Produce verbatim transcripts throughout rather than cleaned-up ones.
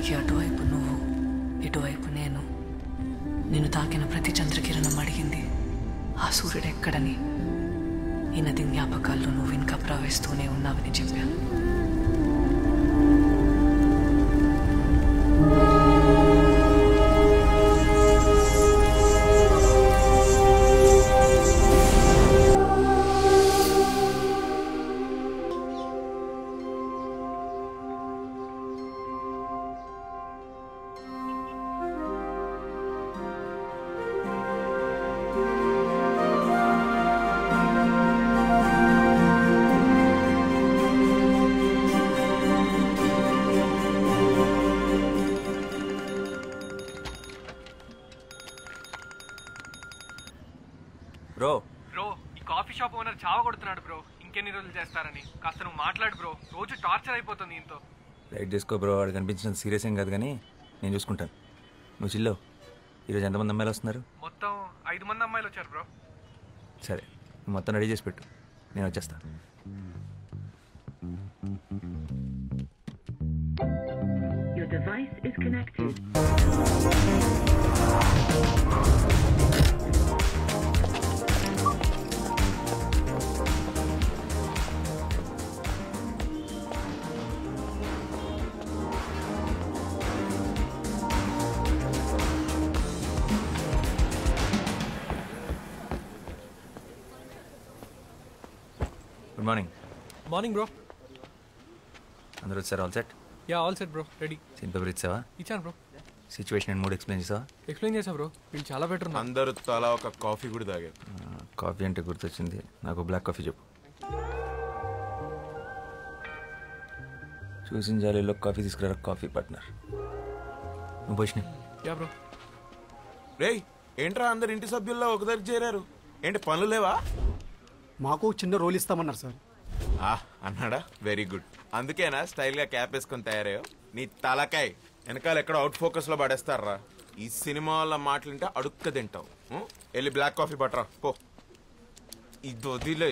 సూర్యుడికి అటువైపు నువ్వు, ఇటువైపు నేను. నిన్ను తాకిన ప్రతి చంద్రకిరణం అడిగింది ఆ సూర్యుడు ఎక్కడని. ఈ నది జ్ఞాపకాల్లో నువ్వు ఇంకా ప్రవహిస్తూనే ఉన్నావని చెప్పాను. బ్రో బ్రో ఈ కాఫీ షాప్ ఓనర్ చావ కొడుతున్నాడు బ్రో. ఇంకెన్ని రోజులు చేస్తారని కాస్త నువ్వు మాట్లాడు బ్రో. రోజు టార్చర్ అయిపోతుంది ఇంతో. లైట్ చేసుకో బ్రో. వాడు కనిపించినంత సీరియస్ ఏం కాదు కానీ నేను చూసుకుంటాను. నువ్వు చిల్లో. ఈరోజు ఎంతమంది అమ్మాయిలు వస్తున్నారు? మొత్తం ఐదు మంది అమ్మాయిలు వచ్చారు బ్రో. సరే నువ్వు మొత్తం రెడీ చేసి పెట్టు, నేను వచ్చేస్తా. Your device is connected. Good morning. Morning bro. అందరూ వచ్చారు? All set? Yeah all set bro, ready. Scene paper ఇచ్చావా? ఇచ్చాను bro. Situation and mood explain చేసావా? ఎక్స్ప్లెయిన్ చేసా బ్రో. వీళ్ళు చాలా బెటర్. అందరూ తలా ఒక కాఫీ కూడా తాగారు. కాఫీ అంటే గుర్తొచ్చింది, నాకు బ్లాక్ కాఫీ చెప్పు. చూసిన జాలీలో కాఫీ తీసుకురా. కాఫీ పార్ట్నర్ నువ్వు పోషిన. Yeah bro. రేయ్ ఏంట్రా అందరు ఇంటి సభ్యుల్లో ఒక దగ్గర చేరారు? ఏంటి పనులు లేవా? మాకు చిన్న రోల్ ఇస్తామన్నారు సార్. ఆ అన్నాడా? Very good. అందుకేనా స్టైల్గా క్యాప్ వేసుకొని తయారయ్యో? నీ తలకాయ్ వెనకాల ఎక్కడ అవుట్ ఫోకస్లో పడేస్తారా? ఈ సినిమా వాళ్ళ మాటలుంటే అడుక్క తింటావు. వెళ్ళి బ్లాక్ కాఫీ పట్టరా పో. ఇది వదిలే.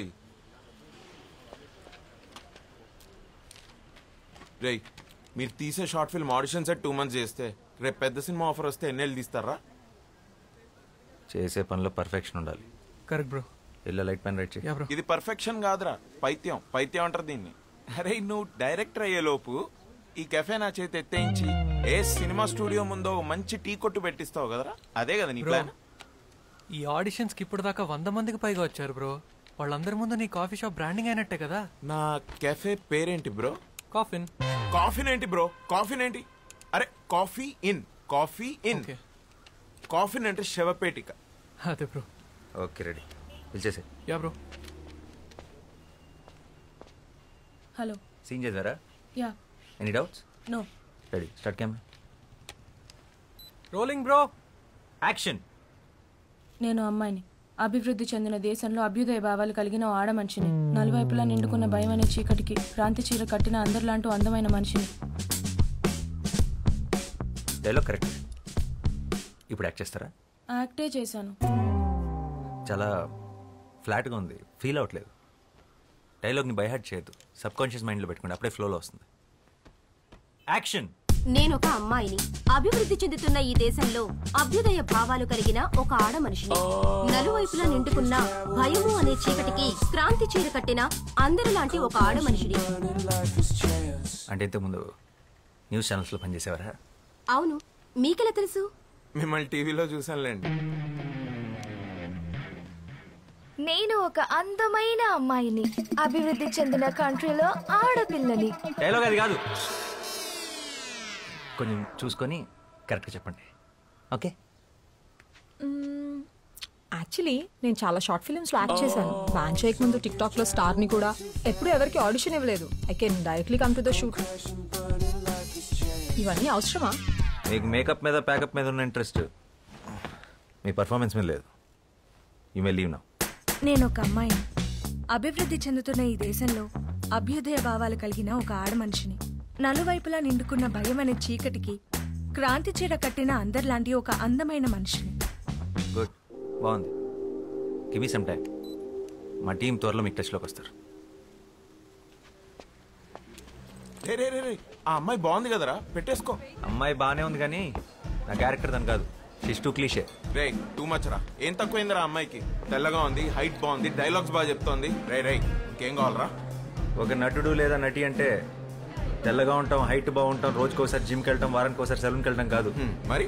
రేయ్ మీరు తీసే short film audition set two months చేస్తే రేపు పెద్ద సినిమా ఆఫర్ వస్తే ఎన్నెళ్ళు తీస్తారా? చేసే పనిలో పర్ఫెక్షన్ ఉండాలి. Correct bro. ఇలా లైట్ పెన్ రైట్ చేయి. ఇది పర్ఫెక్షన్ కాదురా, పైత్యం. పైత్యం అంటారు దీన్ని. అరే నువ్వు డైరెక్టర్ అయ్యే లోపు ఈ కెఫే నా చేతి ఎత్తేయించి ఏ సినిమా స్టూడియో ముందో మంచి టీ కొట్టు పెట్టిస్తావు కదరా, అదే కదా నీ ప్లాన్? ఈ ఆడిషన్స్ కి ఇప్పుడు దాకా వంద మందికి పైగా వచ్చారు బ్రో. వాళ్ళందరి ముందు నీ కాఫీ షాప్ బ్రాండింగ్ అయినట్టే కదా. నా కెఫే పేరేంటి బ్రో? కాఫిన్. కాఫీన్ ఏంటి బ్రో? కాఫీన్ ఏంటి? అరే coffee in, coffee in. Coffin అంటే శవపేటిక. అదే బ్రో. ఓకే రెడీ, పిలిచేసే. Yeah bro. హలో. సీన్ చేద్దారా? Yeah. Any doubts? No. Ready, start camera. Rolling bro. Action. నేను అమ్మాయిని, అభివృద్ధి చెందిన దేశంలో అభ్యుదయ భావాలు కలిగిన ఓ ఆడ మనిషిని, నలువైపులా నిండుకున్న భయం అనే చీకటికి క్రాంతి చీర కట్టిన అందరిలాంటి అందమైన మనిషిని. Dialogue correct. ఇప్పుడు యాక్ట్ చేస్తారా? యాక్టే చేశాను. చాలా ఫ్లాట్గా ఉంది, ఫీల్ అవ్వట్లేదు. డైలాగ్ని బైహార్ట్ చేయొద్దు, సబ్ కాన్షియస్ మైండ్లో పెట్టుకోండి, అప్పుడే ఫ్లోలో వస్తుంది. యాక్షన్. నేను ఒక అమ్మాయిని, అభివృద్ధి చెందుతున్న ఈ దేశంలో అభ్యుదయ భావాలు కలిగిన ఒక ఆడ మనిషిని, నలువైపులా నిండుకున్న భయము అనే చీకటికి క్రాంతి చీర కట్టిన అందరిలాంటి ఒక ఆడ మనిషిని. అంటే ఇంతకుముందు న్యూస్ ఛానల్స్లో పనిచేసేవారా? అవును, మీకెలా తెలుసు? మిమ్మల్ని టీవీలో చూసానులేండి. నేను ఒక అందమైన అమ్మాయిని, అభివృద్ధి చెందిన కంట్రీలో ఆడపిల్లని. డైలాగ్ అది కాదు, కొంచెం చూసుకొని కరెక్ట్గా చెప్పండి. ఓకే. యాక్చువల్లీ నేను చాలా షార్ట్ ఫిల్మ్స్లో యాక్ట్ చేశాను. బ్యాన్ చేయక ముందు టిక్ టాక్లో స్టార్ని కూడా. ఎప్పుడు ఎవరికి ఆడిషన్ ఇవ్వలేదు. I can directly come to the shoot. ఇవన్నీ అవసరమా? మీకు మేకప్ మీద ప్యాకప్ మీద ఉన్న ఇంట్రెస్ట్ మీ పర్ఫార్మెన్స్ మీద లేదు. You may leave now. నేను ఒక అమ్మాయిని, అభివృద్ధి చెందుతున్న ఈ దేశంలో అభ్యుదయ భావాలు కలిగిన ఒక ఆడ మనిషిని, నలువైపులా నిండుకున్న భయం అనే చీకటికి క్రాంతి చీర కట్టిన అందరిలాంటి ఒక అందమైన మనిషిని. గుడ్, బాగుంది. Give me some time. మా టీం త్వరలో మీకు టచ్లోకి వస్తారు. రే రే రే ఆ అమ్మాయి బాగుంది కదరా, పెట్టేసుకో. అమ్మాయి బాగానే ఉంది కానీ నా క్యారెక్టర్ దాని కాదు. She's too cliché. రే టూ మచ్ రా. ఏం తక్కువైందిరా అమ్మాయికి? తెల్లగా ఉంది, హైట్ బాగుంది, డైలాగ్స్ బాగా చెప్తోంది. రే రే ఇంకేం కావాలరా? ఒక నటుడు లేదా నటి అంటే తెల్లగా ఉంటాం, హైట్ బాగుంటాం, రోజుకి ఒకసారి జిమ్కి వెళ్ళటం, వారానికి ఒకసారి సెలూన్కి వెళ్ళటం కాదు. మరి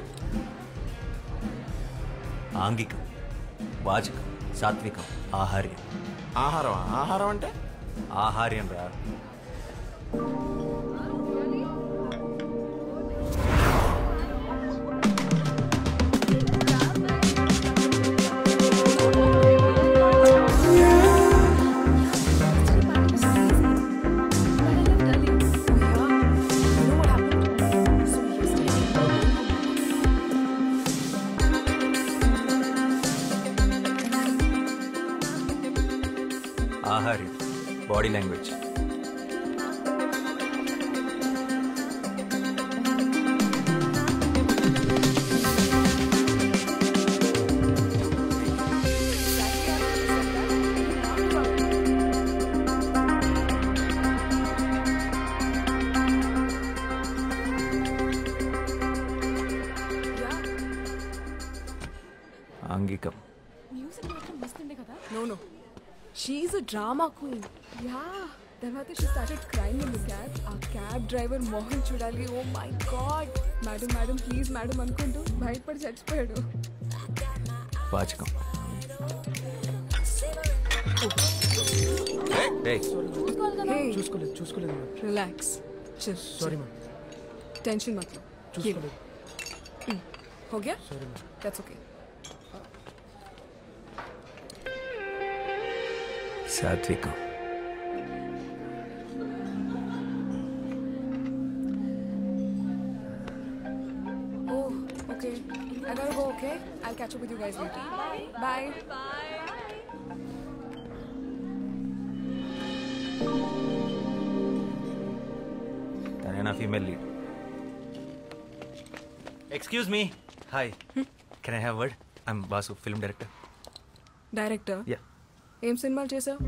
ఆంగికం, వాచకం, సాత్వికం, ఆహార్యం. ఆహారం? ఆహారం అంటే ఆహార్యం రా. ఆహార్యం, బాడీ లాంగ్వేజ్. ఆంగికం. No, no. She's a drama queen. Yeah. తర్వాత she started crying in the cab. ఆ క్యాబ్ డ్రైవర్ మోహన్ చూడాలి. Oh my god. Madam madam please madam అనుకుంటూ భయపడి చచ్చిపోయాడు. వాచకం. చూసుకోలేదు చూసుకోలేదు రిలాక్స్. Sorry ma'am. టెన్షన్ మत लो. చూసుకోలేదు. हो गया? Sorry ma'am. That's okay. సాత్వికం. Oh, okay. I gotta go, okay? I'll catch up with you guys later. Bye. Bye. తనే నా female lead. Excuse me. Hi, can I have word? I'm Basu, film director. Director? Yeah. ఏం సినిమాలు చేసావు?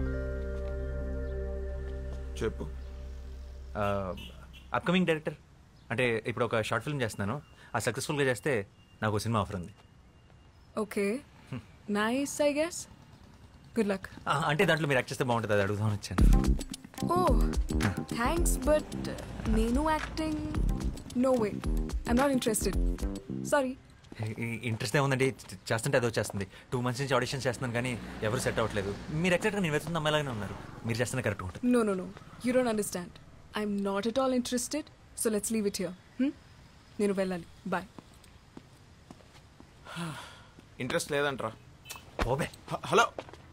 చెప్పు. Upcoming director. అంటే ఇప్పుడు ఒక short film చేస్తున్నాను. ఆ సక్సెస్ఫుల్గా చేస్తే నాకు ఒక సినిమా ఆఫర్ ఉంది. Okay, nice. I guess good luck. అంటే దాంట్లో మీరు యాక్ట్ చేస్తే బాగుంటుంది, అది అడుగుదామని వచ్చాను. ఓ థ్యాంక్స్, బట్ నేను acting no way. I'm not interested. Sorry. Interest ఏముందండి, చేస్తుంటే అదో చేస్తుంది. టూ మంత్స్ నుంచి ఆడిషన్ చేస్తున్నాను కానీ ఎవరు సెట్ అవ్వట్లేదు. మీరు ఎక్సెక్ట్గా నేను వెళ్తున్న అమ్మాయిలాగానే ఉన్నారు. మీరు చేస్తున్న కరెక్ట్ ఉంటుంది. No no no, you don't understand. I'm not at all interested. So let's leave it here. నేను వెళ్ళాలి. బాయ్. ఇంట్రెస్ట్ లేదంట్రా. ఓబే. హలో.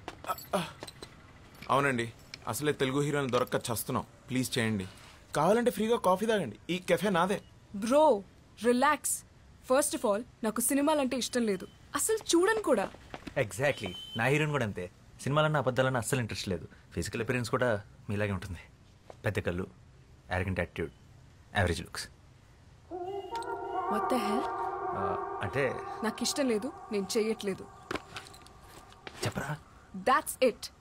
అవునండి, అసలే తెలుగు హీరోని దొరక్క చస్తున్నాం. ప్లీజ్ చేయండి. కావాలంటే ఫ్రీగా కాఫీ తాగండి. ఈ కెఫే నాదే. Bro relax. First of all నాకు సినిమాలంటే ఇష్టం లేదు, అసలు చూడను కూడా. ఎగ్జాక్ట్లీ, నా హీరోయిన్ కూడా అంతే. సినిమాలన్నా అబద్ధాలన్నా అస్సలు ఇంట్రెస్ట్ లేదు. ఫిజికల్ అపిరెన్స్ కూడా మీలాగే ఉంటుంది. పెద్ద కళ్ళు, arrogant attitude, average looks. What the hell? అంటే నాకు ఇష్టం లేదు, నేను చెయ్యట్లేదు. చెప్పరా? That's it.